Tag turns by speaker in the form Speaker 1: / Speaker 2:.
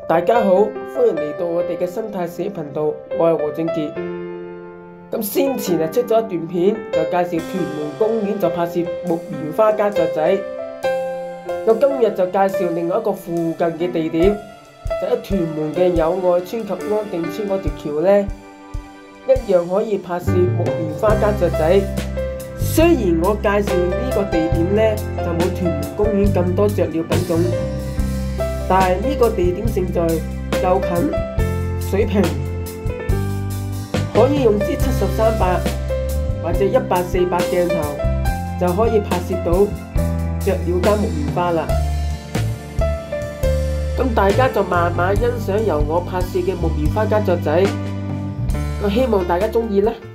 Speaker 1: 大家好，歡迎嚟到我哋嘅生態史頻道，我係何俊傑。咁先前出咗一段片，就介紹屯門公園就拍攝木棉花加雀仔。咁今日就介紹另外一個附近嘅地點，就喺屯門嘅友愛村及安定村嗰條橋呢，一樣可以拍攝木棉花加雀仔。雖然我介紹呢個地點呢，就冇屯門公園咁多雀鳥品種，但係呢個地點勝在就近水平，可以用支70-38或者100-400鏡頭就可以拍攝到雀鳥加木棉花啦。咁大家就慢慢欣賞由我拍攝嘅木棉花加雀仔，我希望大家鍾意啦〜